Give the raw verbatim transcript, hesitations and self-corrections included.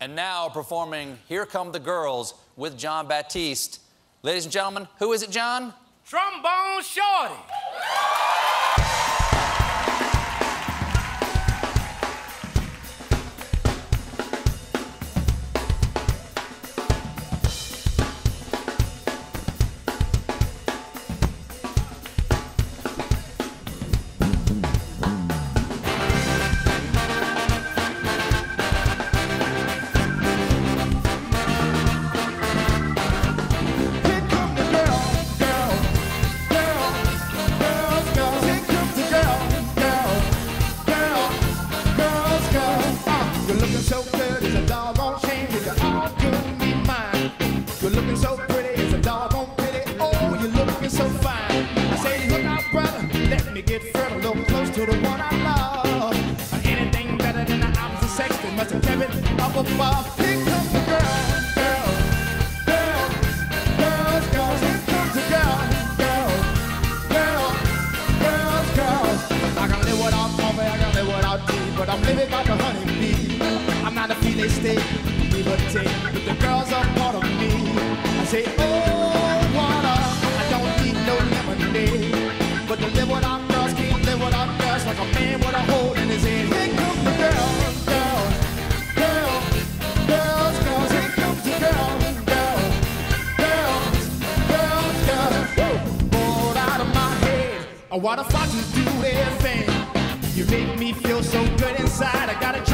And now performing Here Come the Girls with Jon Batiste. Ladies and gentlemen, who is it, Jon? Trombone Shorty. You're looking so good, it's a doggone shame that you're all doing me mine. You're looking so pretty, it's a doggone pity. Oh, you're looking so fine. I say, look out, brother, let me get further, a little close to the one I love. Anything better than the opposite sex, they must have kept it up above. Here comes the girl, girl, girl, girls, girls. Here comes the girl, girl, girl, girls, girls. I can live without coffee, I can live without tea, but I'm living like a honeybee. I'm not a filet steak, give or take, but the girls are part of me. I say, oh, water, I don't need no lemonade, but to live without girls, can't live without girls, like a man with a hole in his head. Here comes the girl, girl, girl, girls, girls. Here comes the girl, girl, girls, girls, girls. Woo! Bored out of my head, I wanna foxes do their thing. You make me feel so good inside. I gotta